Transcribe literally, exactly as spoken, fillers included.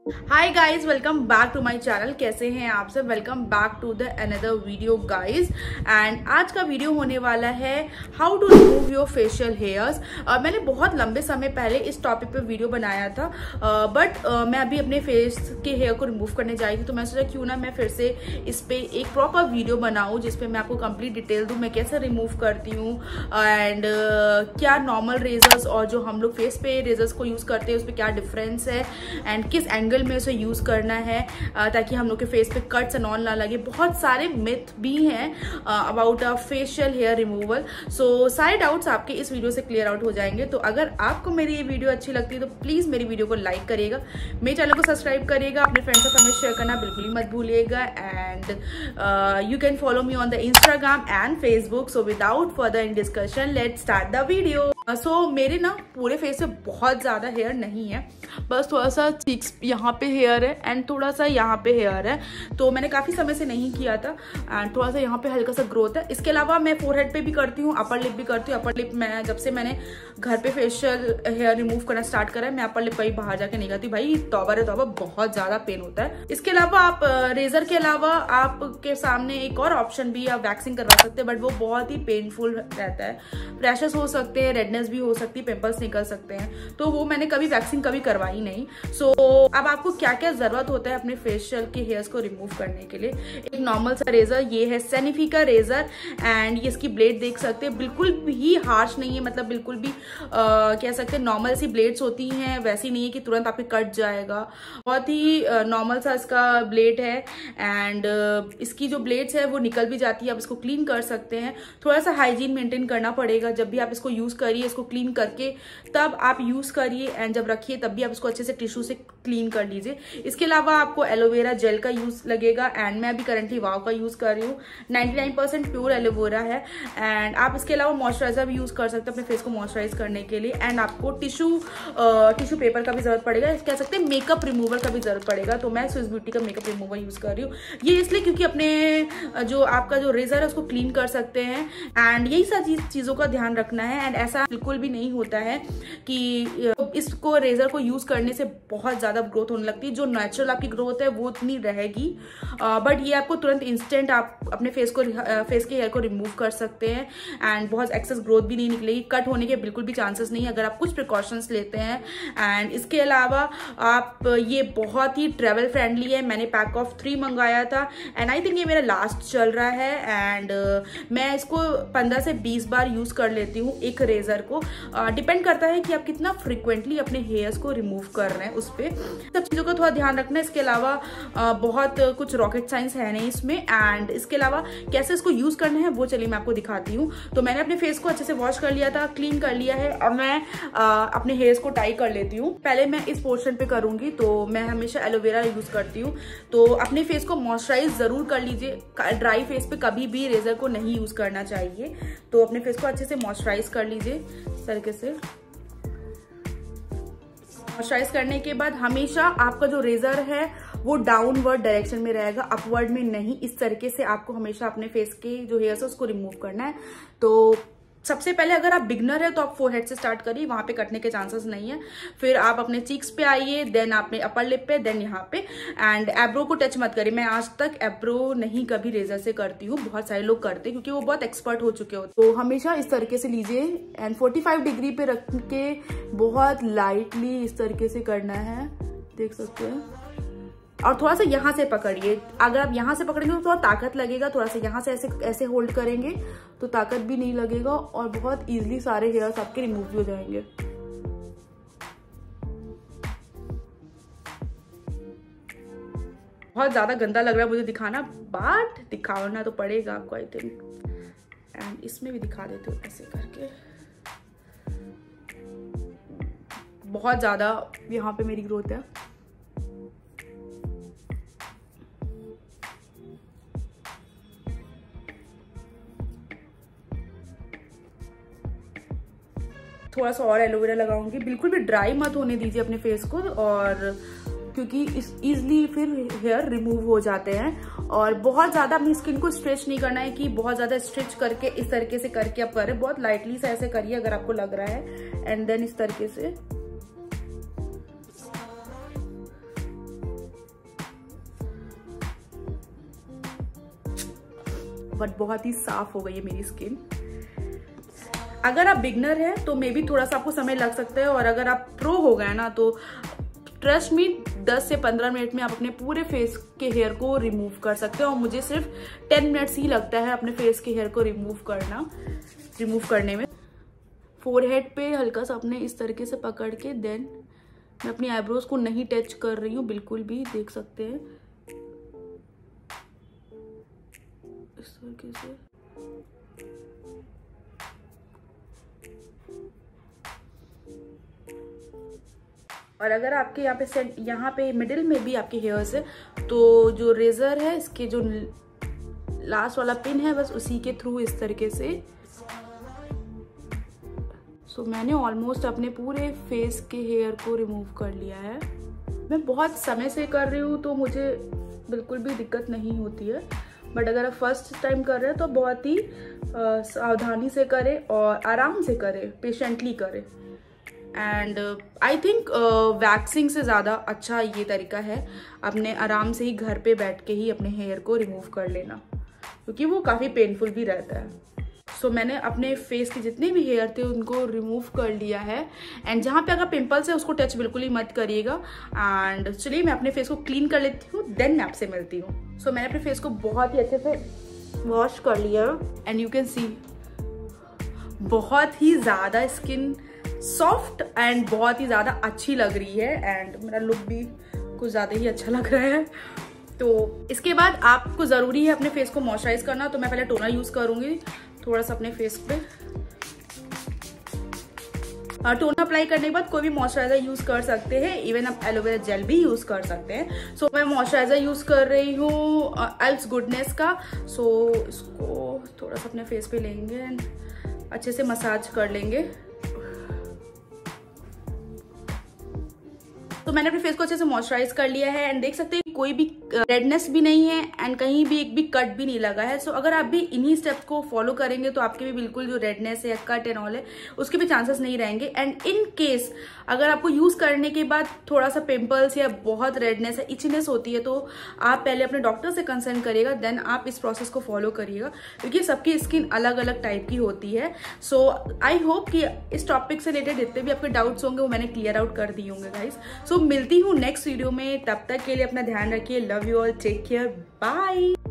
Hi guys, welcome back to my channel. कैसे हैं आप सब? Welcome back to the another video guys. And आज का वीडियो होने वाला है how to remove your facial hairs. मैंने बहुत लंबे समय पहले इस टॉपिक पे वीडियो बनाया था, बट uh, uh, मैं अभी अपने फेस के हेयर को रिमूव करने जा रही थी, तो मैं सोचा क्यों ना मैं फिर से इस पे एक प्रॉपर वीडियो बनाऊँ जिसपे मैं आपको कंप्लीट डिटेल दूँ मैं कैसे रिमूव करती हूँ एंड uh, क्या नॉर्मल रेजर्स और जो हम लोग फेस पे रेजर्स को यूज करते हैं उस पर क्या डिफरेंस है एंड किस एंगल में उसे यूज करना है ताकि हम लोग के फेस पे कट्स एंड ऑन ना लगे। बहुत सारे मिथ भी हैं about a facial hair removal. So सारे डाउट्स आपके इस वीडियो से क्लियर आउट हो जाएंगे। तो अगर आपको मेरी ये वीडियो अच्छी लगती है तो प्लीज मेरी वीडियो को लाइक करिएगा, मेरे चैनल को सब्सक्राइब करिएगा, अपने फ्रेंड्स के साथ शेयर करना बिल्कुल ही मत भूलिएगा। And you can follow me on the Instagram and Facebook. So without further in discussion let's start the video. So so, मेरे ना पूरे फेस पे बहुत ज़्यादा हेयर नहीं है, बस थोड़ा सा चीक्स यहाँ पे हेयर है एंड थोड़ा सा यहाँ पे हेयर है। तो मैंने काफ़ी समय से नहीं किया था एंड थोड़ा सा यहाँ पे हल्का सा ग्रोथ है। इसके अलावा मैं फोरहेड पे भी करती हूँ, अपर लिप भी करती हूँ। अपर लिप मैं जब से मैंने घर पे फेशियल हेयर रिमूव करना स्टार्ट करा है, मैं अपर लिप कहीं बाहर जाके नहीं करती। भाई तौबा रे तौबा, बहुत ज़्यादा पेन होता है। इसके अलावा आप रेजर के अलावा आपके सामने एक और ऑप्शन भी, आप वैक्सिंग करवा सकते हैं, बट वो बहुत ही पेनफुल रहता है। रैशेस हो सकते हैं, रेडनेस भी हो सकती है, पिंपल्स निकल सकते हैं, तो वो मैंने कभी वैक्सिंग कभी करवाई नहीं। सो so, अब आपको क्या क्या जरूरत होता है अपने फेशियल के हेयर्स को रिमूव करने के लिए। एक नॉर्मल सा रेजर, ये है सैनिफी का रेजर एंड ये इसकी ब्लेड देख सकते हैं, बिल्कुल भी हार्श नहीं है, मतलब बिल्कुल भी आ, कह सकते हैं नॉर्मल सी ब्लेड्स होती हैं वैसी नहीं है कि तुरंत आपके कट जाएगा। बहुत ही नॉर्मल सा इसका ब्लेड है एंड इसकी जो ब्लेड्स है वो निकल भी जाती है, आप इसको क्लीन कर सकते हैं। थोड़ा सा हाइजीन मेंटेन करना पड़ेगा, जब भी आप इसको यूज करिए इसको क्लीन करके तब आप यूज करिए एंड जब रखिए तब भी आप इसको अच्छे से टिश्यू से क्लीन कर लीजिए। इसके अलावा आपको एलोवेरा जेल का यूज लगेगा एंड मैं अभी करंटली वाव का यूज कर रही हूँ। निन्यानवे percent pure aloe vera and आप इसके अलावा मॉइस्चराइजर भी यूज कर सकते हैं अपने फेस को मॉइस्चराइज करने के लिए। एंड आपको टिश्यू टिश्यू पेपर का भी जरूरत पड़ेगा, कह सकते हैं मेकअप रिमूवर का भी जरूरत पड़ेगा। तो मैं स्विस ब्यूटी का मेकअप रिमूवर यूज कर रही हूँ, ये इसलिए क्योंकि अपने जो आपका जो रेजर है उसको क्लीन कर सकते हैं एंड यही सारी चीजों का ध्यान रखना है। एंड ऐसा बिल्कुल भी नहीं होता है कि इसको रेजर को यूज करने से बहुत ज्यादा ग्रोथ होने लगती है। जो नेचुरल आपकी ग्रोथ है वो उतनी रहेगी, बट ये आपको तुरंत इंस्टेंट आप अपने फेस को फेस के हेयर को रिमूव कर सकते हैं एंड बहुत एक्सेस ग्रोथ भी नहीं निकलेगी। कट होने के बिल्कुल भी चांसेस नहीं अगर आप कुछ प्रिकॉशंस लेते हैं। एंड इसके अलावा आप ये बहुत ही ट्रेवल फ्रेंडली है। मैंने पैक ऑफ थ्री मंगाया था एंड आई थिंक ये मेरा लास्ट चल रहा है एंड uh, मैं इसको पंद्रह से बीस बार यूज कर लेती हूँ एक रेजर को। डिपेंड uh, करता है कि आप कितना फ्रिक्वेंटली अपने हेयर्स को रिमूव कर रहे हैं, उस पर सब चीजों का थोड़ा ध्यान रखना है। इसके अलावा uh, बहुत कुछ रॉकेट साइंस है नहीं इसमें। एंड इसके अलावा कैसे इसको यूज करना है वो चलिए मैं आपको दिखाती हूँ। तो मैंने अपने फेस को अच्छे से वॉश कर लिया था, क्लीन कर लिया है। अब मैं uh, अपने हेयर्स को टाई कर लेती हूँ। पहले मैं इस पोर्शन पे करूंगी, तो मैं हमेशा एलोवेरा यूज करती हूँ। तो अपने फेस को मॉइस्चराइज जरूर कर लीजिए, ड्राई फेस पे कभी भी रेजर को नहीं यूज करना चाहिए। तो अपने फेस को अच्छे से मॉइस्चराइज कर लीजिए इस तरीके से। मॉइस्चराइज करने के बाद हमेशा आपका जो रेजर है वो डाउनवर्ड डायरेक्शन में रहेगा, अपवर्ड में नहीं। इस तरीके से आपको हमेशा अपने फेस के जो हेयर्स है उसको रिमूव करना है। तो सबसे पहले अगर आप बिगनर है तो आप फोरहेड से स्टार्ट करिए, वहां पे कटने के चांसेस नहीं है। फिर आप अपने चीक्स पे आइए, देन आपने अपर लिप पे, देन यहाँ पे। एंड एब्रो को टच मत करिए। मैं आज तक एब्रो नहीं कभी रेजर से करती हूँ, बहुत सारे लोग करते हैं क्योंकि वो बहुत एक्सपर्ट हो चुके होते। तो हमेशा इस तरीके से लीजिए एंड पैंतालीस डिग्री पे रख के बहुत लाइटली इस तरीके से करना है, देख सकते हैं। और थोड़ा सा यहाँ से पकड़िए, अगर आप यहाँ से पकड़ेंगे तो थोड़ा ताकत लगेगा, थोड़ा सा यहाँ से ऐसे ऐसे होल्ड करेंगे तो ताकत भी नहीं लगेगा और बहुत इजीली सारे हेयर्स आपके रिमूव भी हो जाएंगे। बहुत ज्यादा गंदा लग रहा है मुझे दिखाना, बट दिखाना तो पड़ेगा आपको आई थिंक। एंड इसमें भी दिखा देते हो ऐसे करके। बहुत ज्यादा यहाँ पे मेरी ग्रोथ है। थोड़ा सा और एलोवेरा लगाऊंगी। बिल्कुल भी ड्राई मत होने दीजिए अपने फेस को, और क्योंकि इस इजिली फिर हेयर रिमूव हो जाते हैं। और बहुत ज्यादा अपनी स्किन को स्ट्रेच नहीं करना है कि बहुत ज्यादा स्ट्रेच करके इस तरीके से करके आप करें। बहुत लाइटली से ऐसे करिए अगर आपको लग रहा है, एंड देन इस तरीके से बट बहुत ही साफ हो गई है मेरी स्किन। अगर आप बिगनर हैं तो मे बी थोड़ा सा आपको समय लग सकता है, और अगर आप प्रो हो गए ना तो ट्रस्ट मी दस से पंद्रह मिनट में आप अपने पूरे फेस के हेयर को रिमूव कर सकते हो। और मुझे सिर्फ टेन मिनट्स ही लगता है अपने फेस के हेयर को रिमूव करना रिमूव करने में। फोरहेड पे हल्का सा अपने इस तरीके से पकड़ के देन मैं अपनी आईब्रोज को नहीं टच कर रही हूँ बिल्कुल भी, देख सकते हैं इस तरीके से। और अगर आपके यहाँ पे सेंट यहाँ पे मिडिल में भी आपके हेयर्स है तो जो रेजर है इसके जो लास्ट वाला पिन है बस उसी के थ्रू इस तरीके से। सो so, मैंने ऑलमोस्ट अपने पूरे फेस के हेयर को रिमूव कर लिया है। मैं बहुत समय से कर रही हूँ तो मुझे बिल्कुल भी दिक्कत नहीं होती है, बट अगर आप फर्स्ट टाइम कर रहे हैं तो बहुत ही सावधानी से करें और आराम से करें, पेशेंटली करें। एंड आई थिंक वैक्सिंग से ज़्यादा अच्छा ये तरीका है अपने आराम से ही घर पे बैठ के ही अपने हेयर को रिमूव कर लेना, क्योंकि वो काफ़ी पेनफुल भी रहता है। सो so, मैंने अपने फेस के जितने भी हेयर थे उनको रिमूव कर लिया है। एंड जहाँ पे अगर पिंपल्स है उसको टच बिल्कुल ही मत करिएगा। एंड चलिए मैं अपने फेस को क्लीन कर लेती हूँ, देन मैं आपसे मिलती हूँ। सो so, मैंने अपने फेस को बहुत ही अच्छे से वॉश कर लिया एंड यू कैन सी बहुत ही ज़्यादा स्किन सॉफ्ट एंड बहुत ही ज़्यादा अच्छी लग रही है। एंड मेरा लुक भी कुछ ज़्यादा ही अच्छा लग रहा है। तो इसके बाद आपको ज़रूरी है अपने फेस को मॉइस्चराइज करना, तो मैं पहले टोनर यूज़ करूँगी थोड़ा सा अपने फेस पे। टोनर अप्लाई करने के बाद कोई भी मॉइस्चराइजर यूज कर सकते हैं, इवन आप एलोवेरा जेल भी यूज कर सकते हैं। सो so, मैं मॉइस्चराइजर यूज कर रही हूँ एल्स गुडनेस का। सो so, इसको थोड़ा सा अपने फेस पे लेंगे एंड अच्छे से मसाज कर लेंगे। तो मैंने अपने फेस को अच्छे से मॉइस्चराइज कर लिया है एंड देख सकते हैं कोई भी रेडनेस भी नहीं है एंड कहीं भी एक भी कट भी नहीं लगा है। सो so, अगर आप भी इन्हीं स्टेप्स को फॉलो करेंगे तो आपके भी बिल्कुल जो रेडनेस है या कट एंड ऑल है उसके भी चांसेस नहीं रहेंगे। एंड इन केस अगर आपको यूज करने के बाद थोड़ा सा पिंपल्स या बहुत रेडनेस या इचनेस होती है तो आप पहले अपने डॉक्टर से कंसल्ट करिएगा, देन आप इस प्रोसेस को फॉलो करिएगा, क्योंकि सबकी स्किन अलग अलग टाइप की होती है। सो आई होप कि इस टॉपिक से रिलेटेड जितने भी आपके डाउट्स होंगे वो मैंने क्लियर आउट कर दिए होंगे गाइस। सो मिलती हूँ नेक्स्ट वीडियो में, तब तक के लिए अपना ध्यान रखिए। Love you all, take care, bye.